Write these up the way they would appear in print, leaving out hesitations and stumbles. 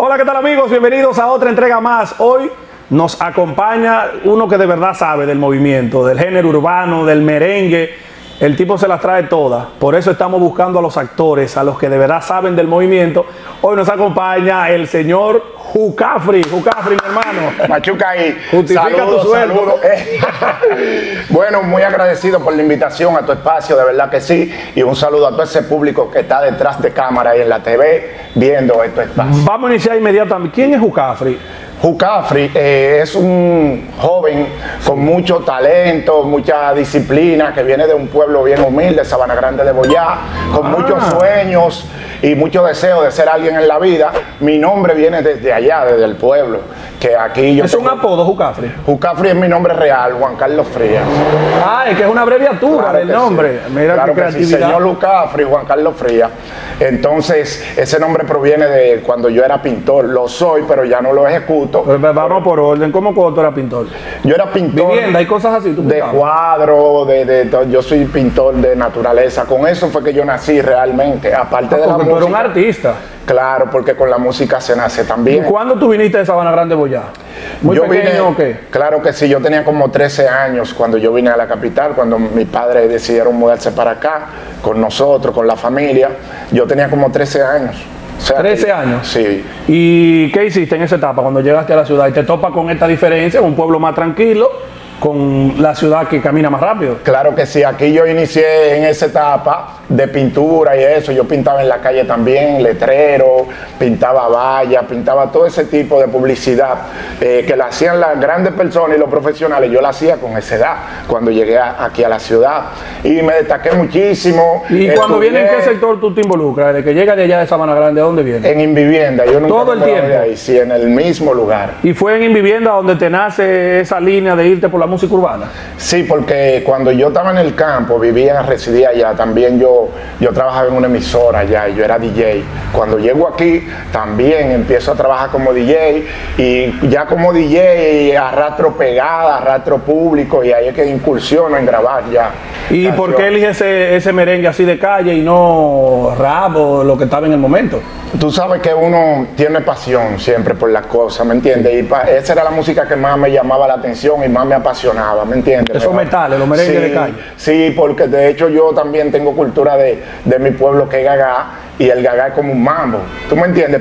Hola, ¿qué tal amigos? Bienvenidos a otra entrega más. Hoy nos acompaña uno que de verdad sabe del movimiento, del género urbano, del merengue. El tipo se las trae todas. Por eso estamos buscando a los actores, a los que de verdad saben del movimiento. Hoy nos acompaña el señor Jucafri. Jucafri, mi hermano. Machuca ahí. Justifica Saludos, tu sueldo. saludos. Bueno, muy agradecido por la invitación a tu espacio, de verdad que sí. Y un saludo a todo ese público que está detrás de cámara y en la TV viendo estos espacios. Vamos a iniciar inmediatamente. ¿Quién es Jucafri? Jucafri es un joven con mucho talento, mucha disciplina, que viene de un pueblo bien humilde, Sabana Grande de Boyá, con muchos sueños y mucho deseo de ser alguien en la vida. Mi nombre viene desde allá, desde el pueblo, que aquí yo... ¿Es un apodo, Jucafri? Jucafri es mi nombre real, Juan Carlos Frías. Ah, es que es una abreviatura Claro del que nombre. sí. Mira Claro qué que sí, creatividad. señor Jucafri, Juan Carlos Frías. Entonces, ese nombre proviene de cuando yo era pintor. Lo soy, pero ya no lo ejecuto. Vamos por orden. ¿Cómo cuando tú eras pintor? Yo era pintor. Vivienda y cosas así. ¿Tú De pintabas? cuadro, yo soy pintor de naturaleza. Con eso fue que yo nací realmente. Aparte de la Porque tú eres un música. artista. Claro, porque con la música se nace ¿Y también. cuándo tú viniste de Sabana Grande Boyá? ¿Muy Yo pequeño vine, o qué? Claro que sí, yo tenía como 13 años cuando yo vine a la capital, cuando mis padres decidieron mudarse para acá, con nosotros, con la familia. Yo tenía como 13 años. O sea, 13 años. Sí. ¿Y qué hiciste en esa etapa cuando llegaste a la ciudad y te topas con esta diferencia, un pueblo más tranquilo, con la ciudad que camina más rápido? Claro que sí, aquí yo inicié en esa etapa de pintura y eso. Yo pintaba en la calle también, letrero, pintaba vallas, pintaba todo ese tipo de publicidad que la hacían las grandes personas y los profesionales. Yo la hacía con esa edad, cuando llegué aquí a la ciudad. Y me destaqué muchísimo. ¿Y cuando viene en qué sector tú te involucras? Desde que llegas de allá de Sabana Grande, ¿a dónde vienes? En Invivienda, yo nunca ¿Todo me el moví tiempo? de ahí, sí, en el mismo lugar. ¿Y fue en Invivienda donde te nace esa línea de irte por la música urbana? Sí, porque cuando yo estaba en el campo, residía allá, también yo trabajaba en una emisora allá y yo era DJ. Cuando llego aquí, también empiezo a trabajar como DJ y ya como DJ arrastro pegada, arrastro público y ahí es que incursiono en grabar ya. ¿Y por qué eliges ese merengue así de calle y no rap o lo que estaba en el momento? Tú sabes que uno tiene pasión siempre por las cosas, ¿me entiendes? Y esa era la música que más me llamaba la atención y más me apasionaba, ¿me entiendes? Esos metales, los merengues de calle. Sí, porque de hecho yo también tengo cultura de mi pueblo que es Gagá, y el Gagá es como un mambo, ¿tú me entiendes?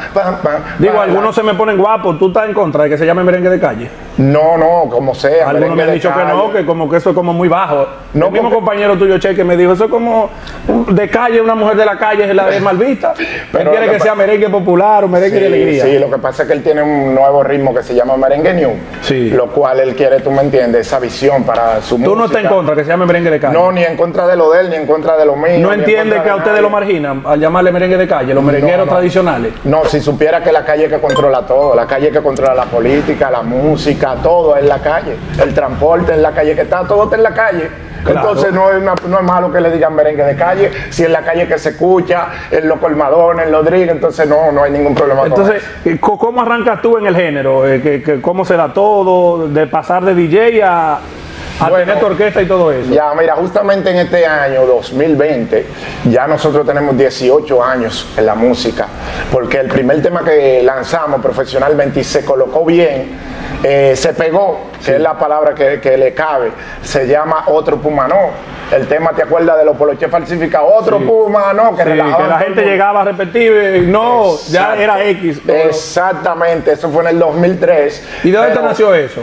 Digo, algunos se me ponen guapos, ¿tú estás en contra de que se llame merengue de calle? No, como sea. Algunos me han dicho que no, que como que eso es como muy bajo. No, el mismo porque... compañero tuyo, Cheque, me dijo, eso es como de calle, una mujer de la calle es la de mal vista. Él quiere que sea merengue popular o merengue de alegría. Sí, lo que pasa es que él tiene un nuevo ritmo que se llama merengue new, sí. Lo cual él quiere, tú me entiendes, esa visión para su música. ¿Tú no estás en contra que se llame merengue de calle? No, ni en contra de lo de él, ni en contra de lo mío. ¿No entiende que a ustedes lo marginan al llamarle merengue de calle, los merengueros tradicionales? No, si supiera que la calle que controla todo, la calle que controla la política, la música, todo es la calle, el transporte es la calle, que está, todo está en la calle. Claro. Entonces no es malo que le digan merengue de calle, si es la calle que se escucha, en los colmadones, en los drinks, entonces no hay ningún problema. Entonces, ¿cómo arrancas tú en el género? ¿Cómo se da todo? De pasar de DJ a tener tu orquesta y todo eso. Ya, mira, justamente en este año 2020, ya nosotros tenemos 18 años en la música, porque el primer tema que lanzamos profesionalmente y se colocó bien, se pegó, que es la palabra que le cabe, se llama Otro Puma No. El tema, ¿te acuerdas de los poloches falsificados? Otro Puma No, que que la gente llegaba a repetir, no, ya era X. Exactamente, eso fue en el 2003. ¿Y de dónde nació eso?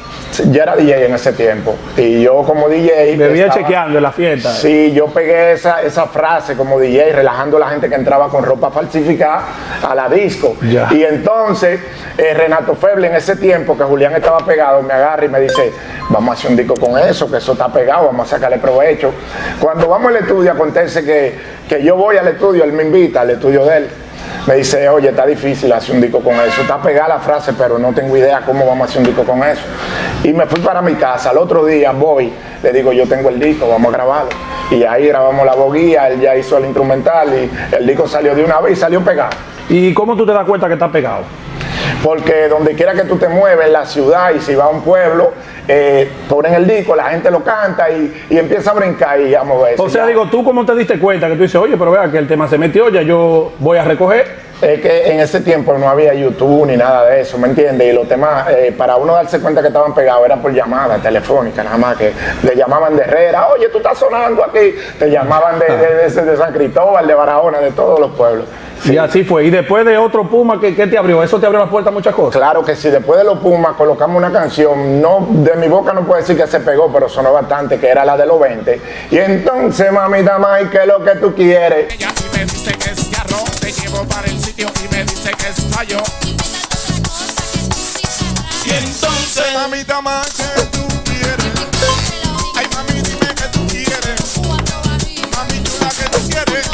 Ya era DJ en ese tiempo y yo como DJ bebía chequeando en la fiesta. Sí, yo pegué esa frase como DJ relajando a la gente que entraba con ropa falsificada a la disco. Ya. Y entonces Renato Feble en ese tiempo que Julián estaba pegado me agarra y me dice, vamos a hacer un disco con eso, que eso está pegado, vamos a sacarle provecho. Cuando vamos al estudio acontece que yo voy al estudio, él me invita al estudio de él. Me dice, oye, está difícil hacer un disco con eso. Está pegada la frase, pero no tengo idea cómo vamos a hacer un disco con eso. Y me fui para mi casa. Al otro día voy, le digo, yo tengo el disco, vamos a grabarlo. Y ahí grabamos la boguía, él ya hizo el instrumental y el disco salió de una vez y salió pegado. ¿Y cómo tú te das cuenta que está pegado? Porque donde quiera que tú te mueves, en la ciudad y si vas a un pueblo, ponen el disco, la gente lo canta y empieza a brincar y a moverse. O sea, digo, ¿tú cómo te diste cuenta que tú dices, oye, pero vea que el tema se metió, ya yo voy a recoger? es que en ese tiempo no había YouTube ni nada de eso, ¿me entiendes? Y los temas, para uno darse cuenta que estaban pegados era por llamada telefónica, nada más que le llamaban de Herrera, oye, tú estás sonando aquí, te llamaban de San Cristóbal, de Barahona, de todos los pueblos. Sí. Y así fue. Y después de otro Puma, ¿qué te abrió? ¿Eso te abrió la puerta a muchas cosas? Claro que sí. Después de los Pumas colocamos una canción, no de mi boca no puedo decir que se pegó, pero sonó bastante, que era la de los 20. Y entonces, mamita, mai, ¿qué es lo que tú quieres? Ella sí me dice que es yarro, te llevo para el sitio y me dice que es fallo. Y entonces, mamita, mai, ¿qué tú quieres? Ay, mami, dime que tú quieres. Mami, chula, que tú quieres.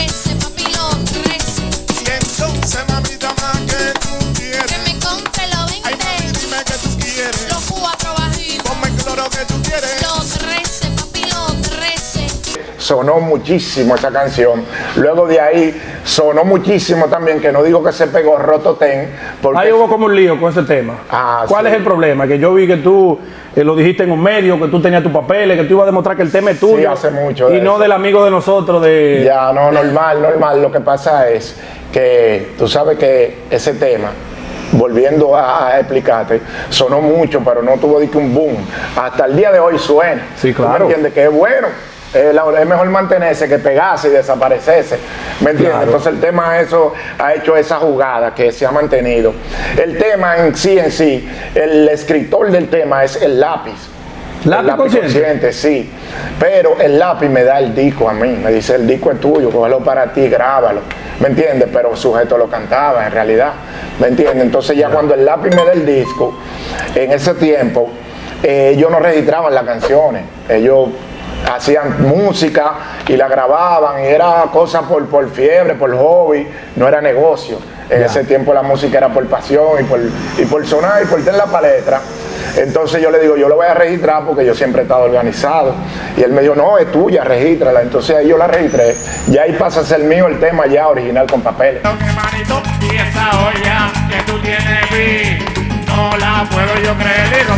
Y entonces, mamita, mai, ¿qué tú quieres? Que me compre los 20. Ay, mami, dime que tú quieres. Los 4 bajitos. Ponme claro que tú quieres. Los 13, papi, los 13. Sonó muchísimo esa canción. Luego de ahí sonó muchísimo también, que no digo que se pegó, Rototen. Porque Ahí hubo como un lío con ese tema. ¿Cuál sí. es el problema? Que yo vi que tú lo dijiste en un medio, que tú tenías tus papeles, que tú ibas a demostrar que el tema es tuyo. Sí, hace mucho. Y no eso. del amigo de nosotros. Ya, no, normal. Lo que pasa es que tú sabes que ese tema, volviendo a explicarte, sonó mucho, pero no tuvo de que un boom. Hasta el día de hoy suena. Sí, claro. ¿Tú me entiendes? Que es bueno. Es mejor mantenerse que pegarse y desaparecerse. ¿Me entiendes? Claro. Entonces el tema eso ha hecho esa jugada que se ha mantenido. El tema en sí, el escritor del tema es el lápiz. ¿Lápiz consciente? Sí. Pero el lápiz me da el disco a mí. Me dice, el disco es tuyo, cógelo para ti, grábalo. ¿Me entiendes? Pero Sujeto lo cantaba en realidad. ¿Me entiendes? Entonces ya cuando el lápiz me da el disco, en ese tiempo, ellos no registraban las canciones. Ellos hacían música y la grababan y era cosa por fiebre, por hobby, no era negocio. En ese tiempo la música era por pasión y por sonar y por tener la palestra. Entonces yo le digo, yo lo voy a registrar porque yo siempre he estado organizado. Y él me dijo, no, es tuya, regístrala. Entonces ahí yo la registré. Y ahí pasa a ser mío el tema ya original con papeles. Manito, y esa olla que tú tienes, vi, no la puedo yo creer. Y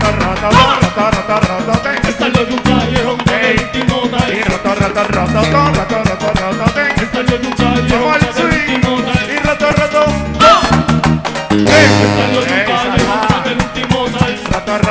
roto, Están los de un callejón con el último y dice. roto, Están los de un callejón como el con el último swing, dice. y roto, Están los de un callejón con el último dice. Están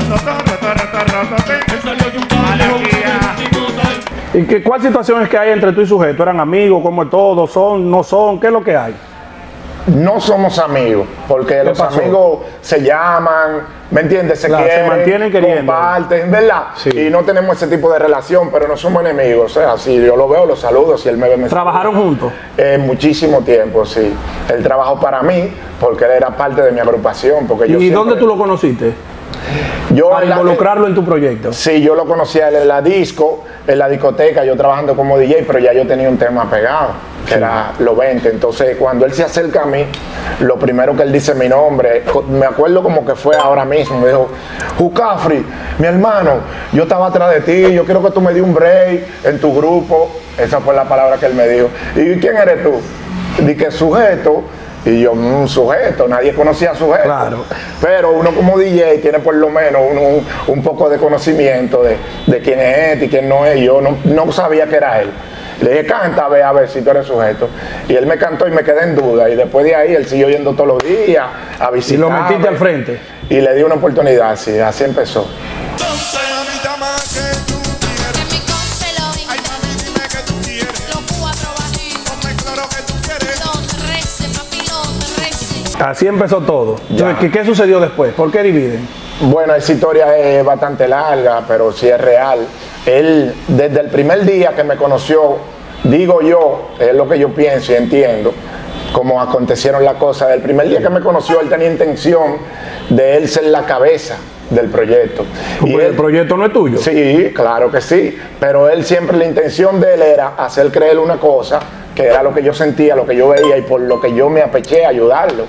los de un callejón con el último dice. ¿Y cuál situación es que hay entre tú y Sujeto? ¿Eran amigos? ¿Cómo es todo? ¿Son? ¿No son? ¿Qué es lo que hay? No somos amigos, porque los pasó? amigos se llaman, ¿me entiendes? Se Claro, se quieren, mantienen queriendo. comparten, ¿verdad? Sí. Y no tenemos ese tipo de relación, pero no somos enemigos. O sea, si yo lo veo, lo saludo, si él me ve, me ¿Trabajaron juntos? muchísimo tiempo, sí. Él trabajó para mí, porque él era parte de mi agrupación. Porque yo ¿Y siempre- dónde tú lo conociste? Yo Para en la- involucrarlo en tu proyecto. Sí, yo lo conocía él en la disco, en la discoteca, yo trabajando como DJ, pero ya yo tenía un tema pegado, que era los 20. Entonces, cuando él se acerca a mí, lo primero que él dice mi nombre, me acuerdo como que fue ahora mismo, me dijo, Jucafri, mi hermano, yo estaba atrás de ti, yo quiero que tú me des un break en tu grupo. Esa fue la palabra que él me dijo. ¿Y quién eres tú? Dije, Sujeto. Y yo, Sujeto, nadie conocía a Sujeto. Claro. Pero uno como DJ tiene por lo menos un poco de conocimiento de quién es este y quién no es. Yo no sabía que era él. Le dije, canta, ve a ver si tú eres Sujeto. Y él me cantó y me quedé en duda. Y después de ahí él siguió yendo todos los días a ¿Y visitar. lo metiste al frente? Y le di una oportunidad, sí, así empezó. entonces, mamita, más que tú quieres. Que me compre los 20. Ay, mami, dime que tú quieres. Los 4 bajitos. Ponme claro que tú quieres. Los 13, papi, los 13. Así empezó todo. Ya. Entonces, ¿qué sucedió después? ¿Por qué dividen? Bueno, esa historia es bastante larga, pero sí es real. Él, desde el primer día que me conoció, digo yo, es lo que yo pienso y entiendo, cómo acontecieron las cosas. El primer día que me conoció, él tenía intención de él ser la cabeza del proyecto. Porque el proyecto no es tuyo. Sí, claro que sí, pero él siempre, la intención de él era hacer creer una cosa que era lo que yo sentía, lo que yo veía y por lo que yo me apeché a ayudarlo.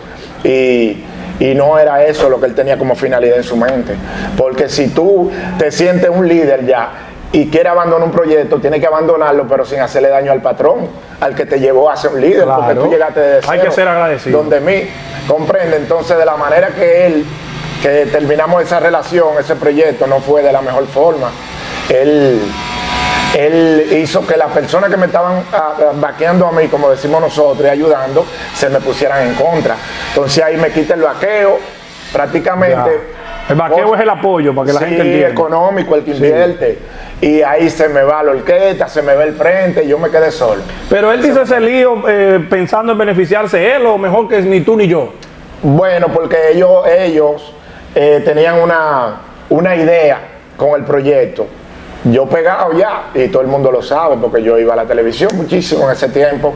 Y no era eso lo que él tenía como finalidad en su mente. Porque si tú te sientes un líder ya y quieres abandonar un proyecto, tienes que abandonarlo, pero sin hacerle daño al patrón, al que te llevó a ser un líder, Claro. porque tú llegaste de cero. Hay que ser agradecido. Donde mí, comprende. Entonces, de la manera que terminamos esa relación, ese proyecto, no fue de la mejor forma. Él él hizo que las personas que me estaban vaqueando a mí, como decimos nosotros, y ayudando, se me pusieran en contra. Entonces ahí me quita el vaqueo, prácticamente. Ya. El vaqueo es el apoyo para que la gente entienda. Económico, el que invierte. Y ahí se me va la orquesta, se me va el frente y yo me quedé solo. Pero él hizo ese lío pensando en beneficiarse él, o mejor que ni tú ni yo. Bueno, porque ellos tenían una idea con el proyecto. Yo pegado ya, y todo el mundo lo sabe, porque yo iba a la televisión muchísimo en ese tiempo,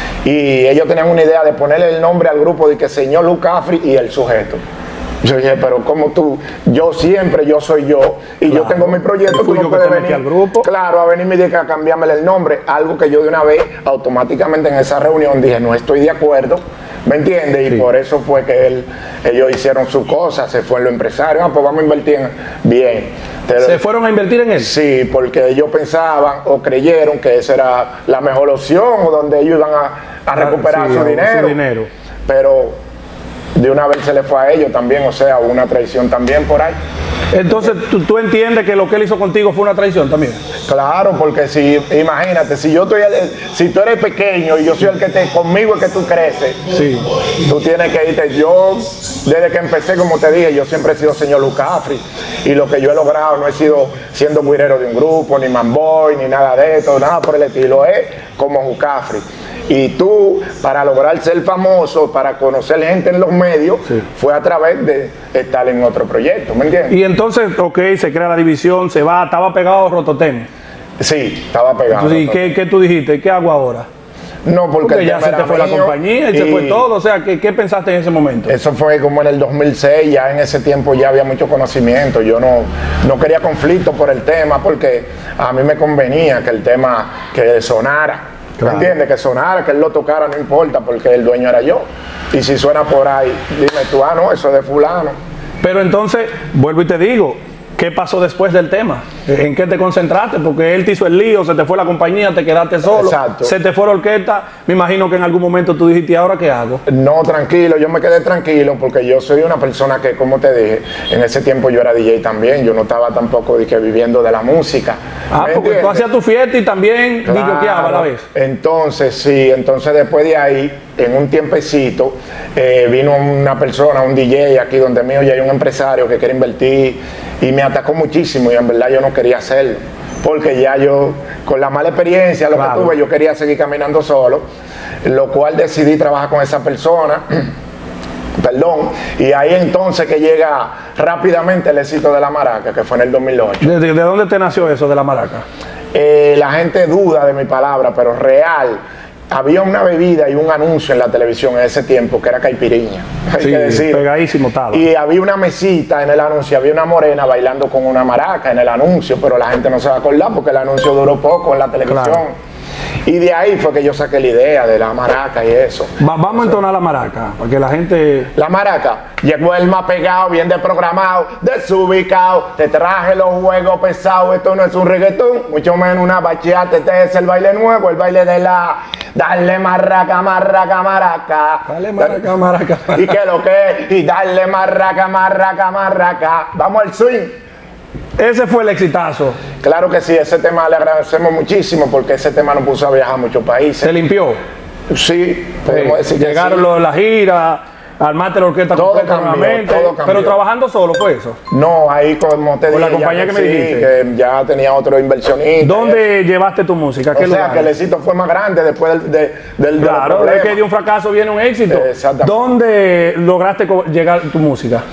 y ellos tenían una idea de ponerle el nombre al grupo de que Señor Lucafri y el sujeto. Yo dije, pero como tú, yo soy yo, y claro, yo tengo mi proyecto, tú no puedes venir al grupo. Claro, a venirme y decir a cambiarme el nombre, algo que yo de una vez, automáticamente en esa reunión dije, no estoy de acuerdo, ¿me entiendes? Sí. Y por eso fue que ellos hicieron su cosa, se fue en lo empresario, pues vamos a invertir bien. ¿Se fueron a invertir en él? Sí, porque ellos pensaban o creyeron que esa era la mejor opción, o donde ellos iban a recuperar su dinero. Pero de una vez se le fue a ellos también, o sea, hubo una traición también por ahí. Entonces, ¿tú entiendes que lo que él hizo contigo fue una traición también? Claro, porque imagínate, si tú eres pequeño y yo soy el que conmigo es que tú creces, sí, tú tienes que irte. Yo, desde que empecé, como te dije, yo siempre he sido señor Lucafri, y lo que yo he logrado no he sido siendo guirero de un grupo, ni manboy, ni nada de esto, nada por el estilo, es como Lucafri. Y tú, para lograr ser famoso, para conocer gente en los medios, sí, fue a través de estar en otro proyecto, ¿me entiendes? Y entonces, ok, se crea la división, se va, estaba pegado a Rototem. Sí, estaba pegado. Entonces, ¿y qué tú dijiste? ¿Qué hago ahora? No, porque ya se te fue la compañía y se fue todo. O sea, ¿qué pensaste en ese momento? Eso fue como en el 2006, ya en ese tiempo ya había mucho conocimiento. Yo no quería conflicto por el tema, porque a mí me convenía que el tema que sonara. Claro. ¿Me entiendes? Que sonara, que él lo tocara, no importa, porque el dueño era yo. Y si suena por ahí, dime tú, no, eso es de fulano. Pero entonces, vuelvo y te digo, ¿qué pasó después del tema? ¿En qué te concentraste? Porque él te hizo el lío, se te fue la compañía, te quedaste solo. Exacto. Se te fue la orquesta. Me imagino que en algún momento tú dijiste, ¿y ahora qué hago? No, tranquilo, yo me quedé tranquilo porque yo soy una persona que, como te dije, en ese tiempo yo era DJ también. Yo no estaba tampoco viviendo de la música. Porque tú hacías tu fiesta y también DJ-okeaba a la vez. Entonces, sí, después de ahí, en un tiempecito, vino una persona, un DJ aquí donde mío, ya hay un empresario que quiere invertir y me atacó muchísimo, y en verdad yo no quería hacerlo, porque ya yo, con la mala experiencia, lo que tuve, yo quería seguir caminando solo, lo cual decidí trabajar con esa persona. Perdón, y ahí entonces que llega rápidamente el éxito de La Maraca, que fue en el 2008. ¿De dónde te nació eso de La Maraca? La gente duda de mi palabra, pero real. Había una bebida y un anuncio en la televisión en ese tiempo que era caipiriña, hay que decir. Pegadísimo estaba. Y había una mesita en el anuncio, había una morena bailando con una maraca en el anuncio, pero la gente no se va a acordar porque el anuncio duró poco en la televisión. Claro. Y de ahí fue que yo saqué la idea de la maraca y eso. Vamos a entonar la maraca, para que la gente... La maraca, llegó el más pegado, bien desprogramado, desubicado, te traje los juegos pesados, esto no es un reggaetón, mucho menos una bachata, este es el baile nuevo, el baile de la... Dale marraca, marraca, maraca. Dale marraca, maraca. ¿Y qué lo que es? Y dale marraca, marraca, marraca. Vamos al swing. Ese fue el exitazo. Claro que sí, ese tema le agradecemos muchísimo porque ese tema nos puso a viajar a muchos países. ¿Se limpió? Sí, podemos decir que llegaron sí. La gira, armaste la orquesta completa nuevamente. Todo cambió. Pero trabajando solo fue eso. No, ahí como te dije, con la compañía que me dijiste. Que ya tenía otro inversionista. ¿Dónde llevaste tu música? O sea, que el éxito fue más grande después del Claro, es que de un fracaso viene un éxito. Exactamente. ¿Dónde lograste llegar tu música?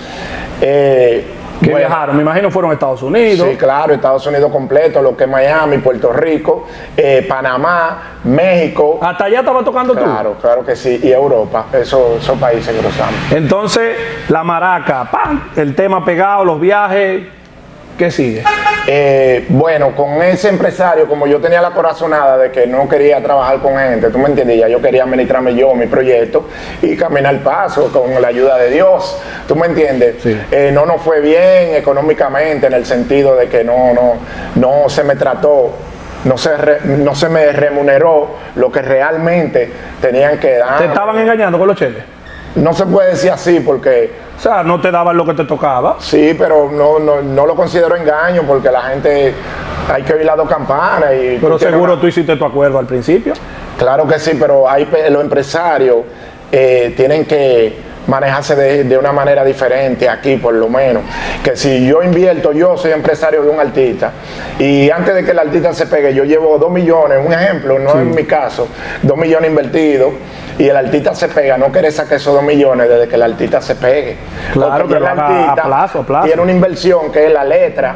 Que viajaron, me imagino fueron a Estados Unidos. Sí, claro, Estados Unidos completo, lo que es Miami, Puerto Rico, Panamá, México. ¿Hasta allá estaba tocando tú? Claro que sí, y Europa, esos países que cruzamos. Entonces, La Maraca, ¡pam! El tema pegado, los viajes, ¿qué sigue? Bueno, con ese empresario, como yo tenía la corazonada de que no quería trabajar con gente, tú me entendías, yo quería administrarme yo mi proyecto y caminar el paso con la ayuda de Dios, tú me entiendes. Sí. No nos fue bien económicamente en el sentido de que no se me trató, no se me remuneró lo que realmente tenían que dar. ¿Te estaban engañando con los cheles? No se puede decir así porque... O sea, no te daban lo que te tocaba. Sí, pero no lo considero engaño porque la gente hay que oír las dos campanas. Pero seguro tú hiciste tu acuerdo al principio. Claro que sí, pero los empresarios tienen que manejarse de una manera diferente aquí, por lo menos. Que si yo invierto, yo soy empresario de un artista, y antes de que el artista se pegue, yo llevo 2 millones, un ejemplo, no en mi caso, 2 millones invertidos, y el artista se pega, no quiere sacar esos 2 millones desde que el artista se pegue. Claro, porque que el artista a plazo. tiene una inversión que es la letra,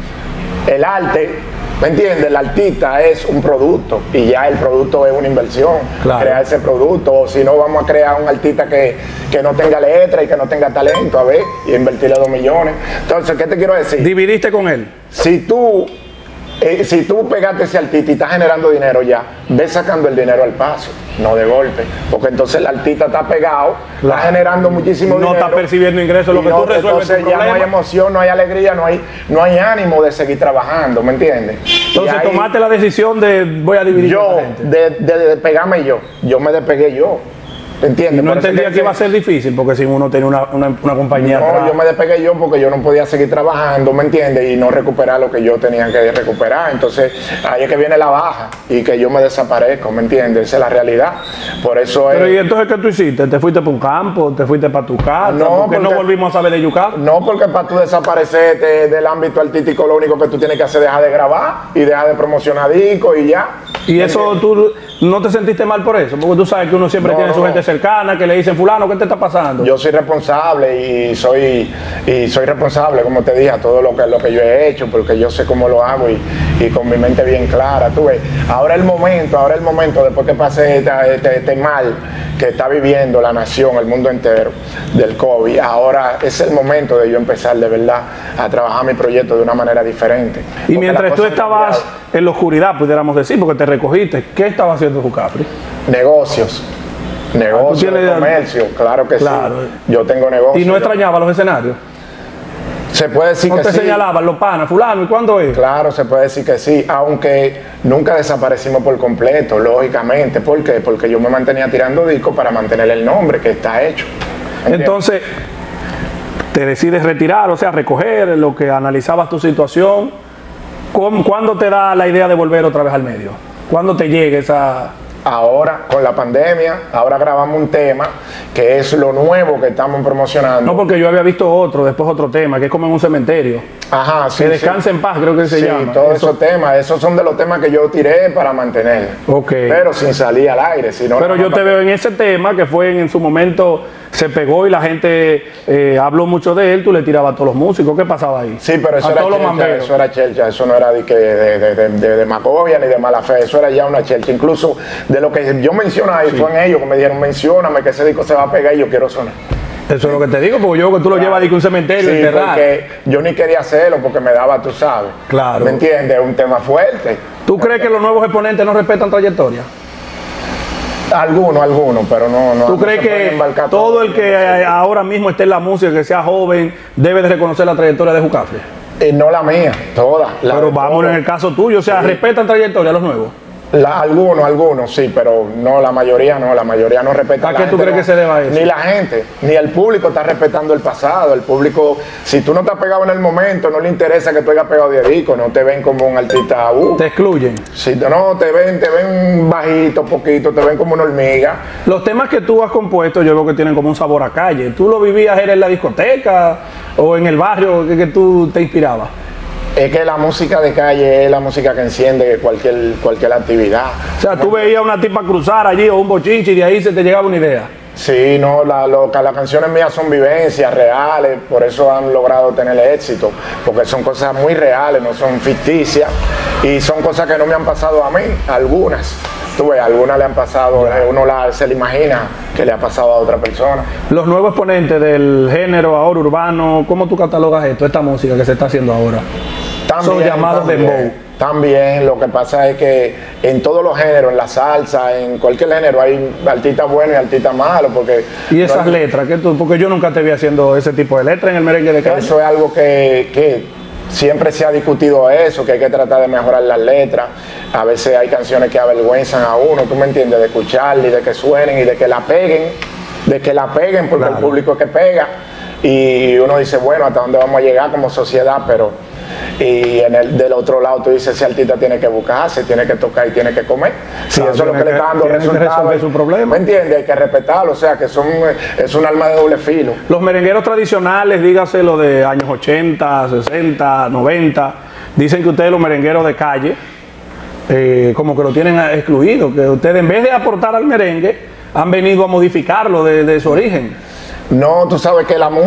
el arte. ¿Me entiendes? El artista es un producto y ya el producto es una inversión. Claro. Crear ese producto, o si no, vamos a crear un artista que no tenga letra y que no tenga talento, a ver, y invertirle 2 millones. Entonces, ¿qué te quiero decir? ¿Dividiste con él? Si tú pegaste ese artista y estás generando dinero ya, ves sacando el dinero al paso, no de golpe. Porque entonces el artista está pegado, está generando muchísimo dinero. No está percibiendo ingresos, lo que tú resuelves entonces ya no hay emoción, no hay alegría, no hay ánimo de seguir trabajando, ¿me entiendes? Entonces ahí, tomaste la decisión de voy a dividir con yo, la gente. de despegarme yo me despegué yo. ¿Entiendes? Y no entendía que iba a ser difícil, porque si uno tiene una compañía. No, yo me despegué yo porque yo no podía seguir trabajando, ¿me entiendes? Y no recuperar lo que yo tenía que recuperar. Entonces, ahí es que viene la baja y que yo me desaparezco, ¿me entiendes? Esa es la realidad. Por eso Pero ¿y entonces qué tú hiciste? ¿Te fuiste para un campo? ¿Te fuiste para tu casa? No, ¿Por qué no volvimos a saber de Yucap? No, porque para tú desaparecerte del ámbito artístico, lo único que tú tienes que hacer es dejar de grabar y dejar de promocionar discos y ya. ¿Y eso tú no te sentiste mal por eso? Porque tú sabes que uno siempre tiene su gente cercana que le dicen, fulano, ¿qué te está pasando? Yo soy responsable y soy responsable, como te dije, a todo lo que yo he hecho, porque yo sé cómo lo hago y con mi mente bien clara. Tú ves, ahora es el momento, después que pase este mal que está viviendo la nación, el mundo entero, del COVID, ahora es el momento de yo empezar de verdad a trabajar mi proyecto de una manera diferente. Y mientras tú estabas en la oscuridad, pudiéramos decir, porque te recogiste, ¿qué estaba haciendo Jucapri? Negocios, de comercio, claro que claro. Sí. Yo tengo negocios. ¿Y no extrañaba los escenarios? Se puede decir que sí. ¿No te señalaban los panas, fulano, y cuándo es? Claro, se puede decir que sí, aunque nunca desaparecimos por completo, lógicamente. ¿Por qué? Porque yo me mantenía tirando discos para mantener el nombre que está hecho. ¿Entiendes? Entonces, te decides retirar, o sea, recoger lo que analizabas tu situación. ¿Cuándo te da la idea de volver otra vez al medio? ¿Cuándo te llega esa...? Ahora, con la pandemia, ahora grabamos un tema que es lo nuevo que estamos promocionando. No, porque yo había visto después otro tema, que es como en un cementerio. Ajá, sí. Que descanse en paz, creo que se llama. Sí, todos esos temas, esos son de los temas que yo tiré para mantener. Ok. Pero sin salir al aire. Pero yo te veo en ese tema que fue en su momento, se pegó y la gente habló mucho de él, tú le tirabas a todos los músicos, ¿qué pasaba ahí? Sí, pero eso era chelcha, eso no era de demagogia ni de mala fe, eso era ya una chelcha. Incluso de lo que yo mencioné ahí, fue en ellos que me dijeron, mencióname que ese disco se va a pegar y yo quiero sonar. Eso es lo que te digo, porque yo veo que tú lo llevas a un cementerio, sí, porque yo ni quería hacerlo porque me daba, tú sabes. Claro. ¿Me entiendes? Es un tema fuerte. ¿Tú crees que los nuevos exponentes no respetan trayectoria? Algunos, pero no. ¿Tú crees que todo el que ahora mismo esté en la música, que sea joven, debe de reconocer la trayectoria de Jucapri? No la mía, toda. Pero vamos en el caso tuyo, o sea, ¿respetan trayectoria los nuevos? Algunos sí, pero no, la mayoría no respeta. ¿A qué tú crees que se deba eso? Ni la gente, ni el público está respetando el pasado. El público, si tú no estás pegado en el momento, no le interesa que tú hayas pegado de disco, no te ven como un artista. Te excluyen. Si no, te ven bajito, poquito, te ven como una hormiga. Los temas que tú has compuesto, yo veo que tienen como un sabor a calle. ¿Tú lo vivías era en la discoteca o en el barrio que tú te inspirabas? Es que la música de calle es la música que enciende cualquier actividad. O sea, tú veías una tipa cruzar allí o un bochinche y de ahí se te llegaba una idea. Sí, no, las canciones mías son vivencias reales, por eso han logrado tener éxito, porque son cosas muy reales, no son ficticias, y son cosas que no me han pasado a mí, algunas. Tú ves, algunas le han pasado, uno se le imagina que le ha pasado a otra persona. Los nuevos exponentes del género ahora urbano, ¿cómo tú catalogas esta música que se está haciendo ahora? Son llamados dembow. También, lo que pasa es que en todos los géneros, en la salsa, en cualquier género, hay artistas buenos y artistas malos. ¿Y esas letras? Porque yo nunca te vi haciendo ese tipo de letras en el merengue de calle. Eso es algo que siempre se ha discutido eso, que hay que tratar de mejorar las letras. A veces hay canciones que avergüenzan a uno, tú me entiendes, de escucharla y de que suenen y de que la peguen, porque claro, el público es que pega. Y uno dice, bueno, ¿hasta dónde vamos a llegar como sociedad? Pero y del otro lado tú dices, ese artista tiene que buscarse, tiene que tocar y tiene que comer. Si Claro, eso es lo que le está dando tiene que resultados. resolver su problema. ¿Me entiendes? Hay que respetarlo, o sea, que es un arma de doble filo. Los merengueros tradicionales, dígase lo de años 80, 60, 90, dicen que ustedes los merengueros de calle, como que lo tienen excluido, que ustedes en vez de aportar al merengue, han venido a modificarlo de su origen. No, tú sabes que la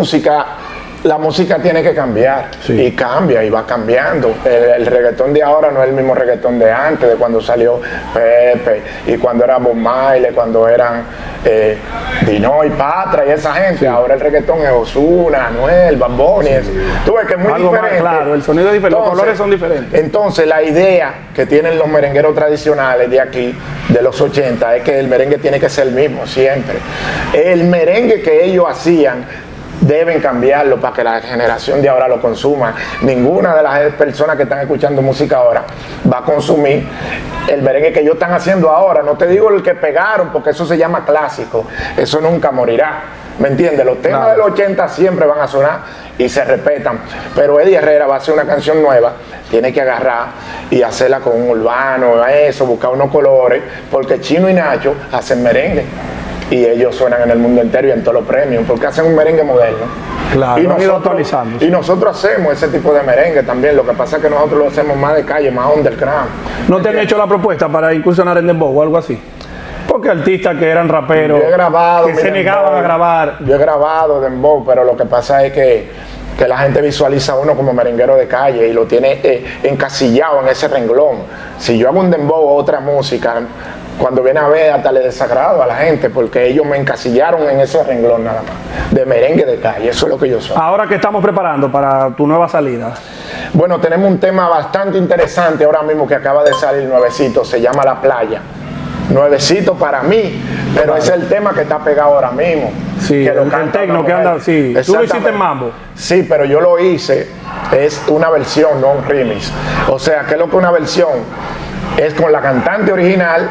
música tiene que cambiar, Sí. y cambia y va cambiando. El reggaetón de ahora no es el mismo reggaetón de antes, de cuando salió Pepe y cuando era Bob Marley, cuando eran Dino y Patra y esa gente. Ahora el reggaetón es Ozuna, Anuel, Bad Bunny. Tú ves que es muy Algo más diferente. claro, el sonido es diferente, los colores son diferentes. Entonces la idea que tienen los merengueros tradicionales de aquí, de los 80, es que el merengue tiene que ser el mismo siempre. El merengue que ellos hacían deben cambiarlo para que la generación de ahora lo consuma. Ninguna de las personas que están escuchando música ahora va a consumir el merengue que ellos están haciendo ahora. No te digo el que pegaron, porque eso se llama clásico. Eso nunca morirá. ¿Me entiendes? Los temas Claro. de los 80 siempre van a sonar y se respetan. Pero Eddie Herrera va a hacer una canción nueva, tiene que agarrar y hacerla con un urbano, eso, buscar unos colores, porque Chino y Nacho hacen merengue. Y ellos suenan en el mundo entero y en todos los premios, porque hacen un merengue moderno. Claro, y han ido actualizándose. y nosotros hacemos ese tipo de merengue también. Lo que pasa es que nosotros lo hacemos más de calle, más underground. ¿No te han hecho la propuesta para incursionar en dembow o algo así? Porque artistas que eran raperos, Yo he grabado, que se miren, negaban dembow. a grabar. Yo he grabado dembow, pero lo que pasa es que la gente visualiza a uno como merenguero de calle y lo tiene encasillado en ese renglón. Si yo hago un dembow o otra música, cuando viene a ver hasta le desagrado a la gente, porque ellos me encasillaron en ese renglón nada más, de merengue de calle. Eso es lo que yo soy. Ahora que estamos preparando para tu nueva salida, Bueno, tenemos un tema bastante interesante ahora mismo que acaba de salir nuevecito, se llama La Playa. Nuevecito para mí, pero es el tema que está pegado ahora mismo. sí, que lo el canta tecno una que anda, mujer. sí, tú lo hiciste Exactamente. en mambo. Sí, pero yo lo hice, es una versión, no un remix. O sea, ¿qué es lo que una versión? Es con la cantante original.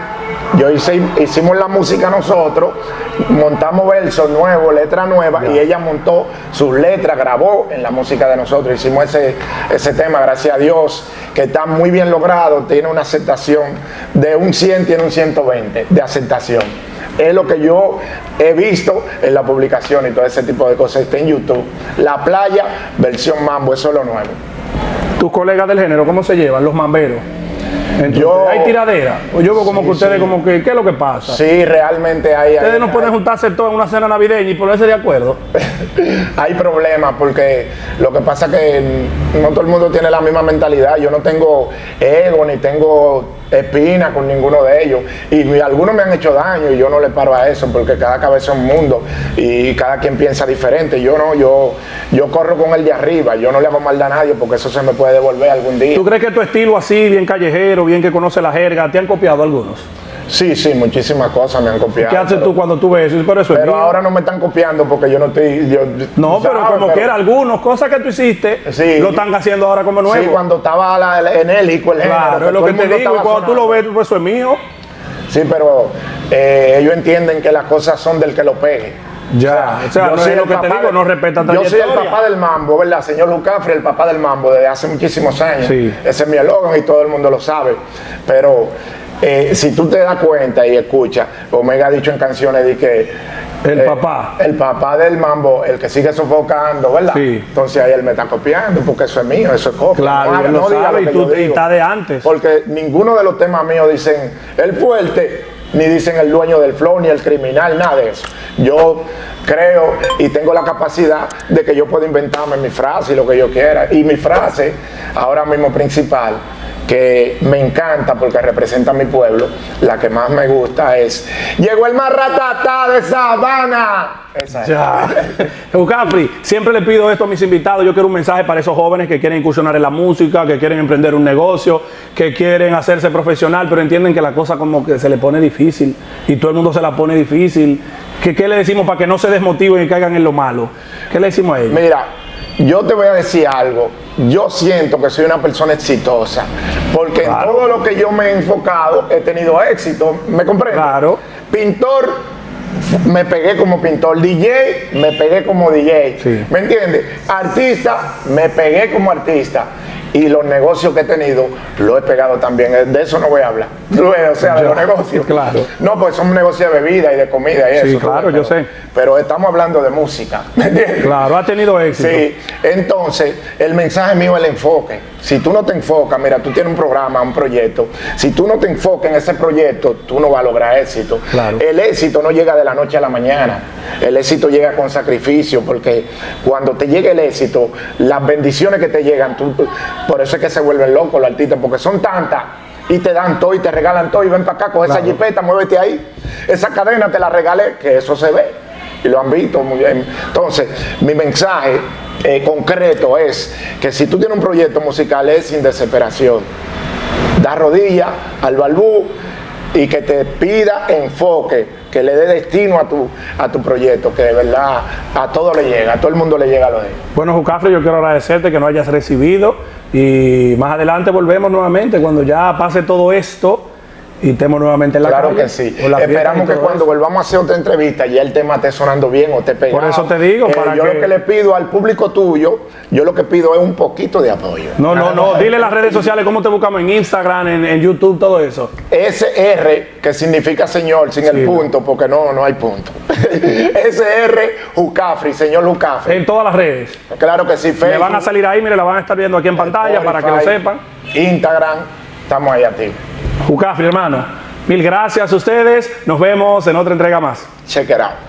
Hicimos la música nosotros, montamos versos nuevos, letras nuevas, y ella montó sus letras, grabó en la música de nosotros. Hicimos ese tema, gracias a Dios, que está muy bien logrado, tiene una aceptación de un 100, tiene un 120 de aceptación. Es lo que yo he visto en la publicación y todo ese tipo de cosas. Está en YouTube. La Playa, versión mambo, eso es lo nuevo. Tus colegas del género, ¿cómo se llevan? Los mamberos. Entonces, Yo- ¿hay tiradera? O yo veo como Sí, que ustedes, sí. como que, ¿qué es lo que pasa? Sí, realmente hay Ustedes no pueden juntarse todos en una cena navideña y ponerse de acuerdo. hay problemas, porque lo que pasa es que no todo el mundo tiene la misma mentalidad. Yo no tengo ego ni tengo espina con ninguno de ellos, y algunos me han hecho daño y yo no le paro a eso, porque cada cabeza es un mundo y cada quien piensa diferente. Yo no, yo corro con el de arriba, yo no le hago maldad a nadie, porque eso se me puede devolver algún día. ¿Tú crees que tu estilo así, bien callejero, bien que conoce la jerga, te han copiado algunos? Sí, muchísimas cosas me han copiado. ¿Qué haces pero- tú cuando tú ves eso? Pero eso es Pero mío. ahora no me están copiando porque yo no estoy... No, pero ¿sabes? como quiera, algunos, cosas que tú hiciste, Sí. lo están haciendo ahora como nuevo. Sí, cuando estaba enérgico el género. Claro, es lo todo que el te mundo digo, y estaba cuando tú lo sonando. ves, pues eso es mío. Sí, pero ellos entienden que las cosas son del que lo pegue. Ya, o sea, yo no soy es lo el que te papá digo, no respeta Yo soy el trayectoria. papá del mambo, ¿verdad? Señor Lucafri, el papá del mambo desde hace muchísimos años. Sí. Ese es mi eslogan y todo el mundo lo sabe. Pero si tú te das cuenta y escuchas, Omega ha dicho en canciones de que El papá. el papá del mambo, el que sigue sofocando, ¿verdad? Sí. Entonces ahí él me está copiando, porque eso es mío, eso es copia. Claro, haga- él lo diga sabe, que y tú yo digo. está de antes. Porque ninguno de los temas míos dicen el fuerte, ni dicen el dueño del flow, ni el criminal, nada de eso. Yo creo y tengo la capacidad de que yo puedo inventarme mi frase y lo que yo quiera. Y mi frase, ahora mismo principal, que me encanta porque representa a mi pueblo, la que más me gusta es: llegó el marratatá de Sabana. Esa es. Ya. Eucafri, siempre le pido esto a mis invitados. Yo quiero un mensaje para esos jóvenes que quieren incursionar en la música, que quieren emprender un negocio, que quieren hacerse profesional, pero entienden que la cosa como que se le pone difícil y todo el mundo se la pone difícil. ¿Qué le decimos para que no se desmotiven y caigan en lo malo? ¿Qué le decimos a ellos? Mira, yo te voy a decir algo. Yo siento que soy una persona exitosa, porque Claro. en todo lo que yo me he enfocado he tenido éxito. ¿Me comprendes? Claro. Pintor, me pegué como pintor. DJ, me pegué como DJ. Sí. ¿Me entiendes? Artista, me pegué como artista. y los negocios que he tenido lo he pegado también. De eso no voy a hablar. O sea, de los negocios. Claro. No, pues son negocios de bebida y de comida y Sí, eso. claro, pero, yo sé. Pero estamos hablando de música. ¿Me entiendes? Claro, ha tenido éxito. Sí, entonces el mensaje mío es el enfoque. Si tú no te enfocas, mira, tú tienes un programa, un proyecto, si tú no te enfocas en ese proyecto, tú no vas a lograr éxito. Claro. El éxito no llega de la noche a la mañana, el éxito llega con sacrificio, porque cuando te llega el éxito, las bendiciones que te llegan, por eso es que se vuelven locos los artistas, porque son tantas, y te dan todo y te regalan todo, y ven para acá, coge esa jipeta, muévete ahí, esa cadena te la regalé, que eso se ve. Y lo han visto muy bien. Entonces, mi mensaje concreto es que si tú tienes un proyecto musical es sin desesperación. Da rodilla al balbú y que te pida enfoque, que le dé destino a tu proyecto, que de verdad a todo le llega, a todo el mundo le llega lo de él. Bueno, Jucafri, yo quiero agradecerte que nos hayas recibido y más adelante volvemos nuevamente cuando ya pase todo esto y estemos nuevamente en la Claro calle, que sí. con la fiesta Esperamos y que todo cuando eso. volvamos a hacer otra entrevista ya el tema esté sonando bien o esté pegado. Por eso te digo, para yo que- lo que le pido al público tuyo, yo lo que pido es un poquito de apoyo. No, dile las redes sociales, cómo te buscamos en Instagram, en YouTube, todo eso. SR, que significa señor, sin el punto, porque no hay punto. SR Jucafri, señor Jucafri. En todas las redes. Claro que sí, Le Facebook, van a salir ahí, mire, la van a estar viendo aquí en pantalla para que lo Spotify, sepan. Instagram, estamos ahí activos. Jucafri, hermano, mil gracias a ustedes. Nos vemos en otra entrega más. Check it out.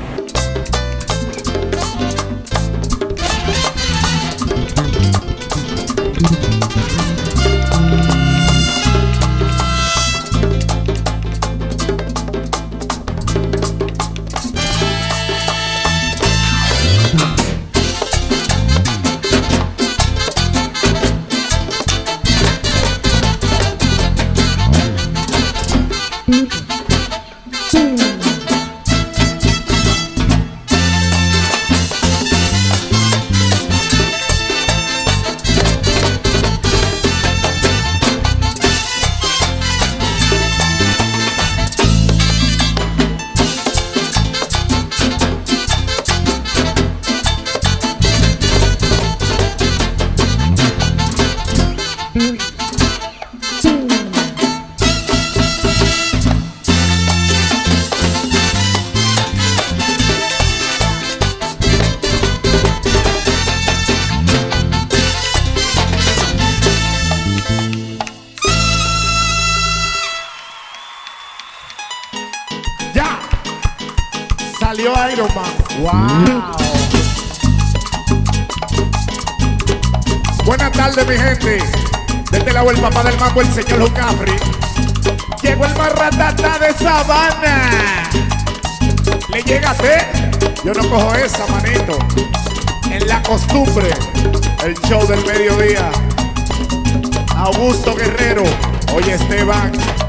Ya salió Iron Man. Wow. Buenas tardes, mi gente. De este lado el papá del mambo, el señor Jucafri. Llegó el marratata de Sabana. ¿Le llegaste? Yo no cojo esa, manito. En la costumbre, el show del mediodía. Augusto Guerrero. Oye, Esteban.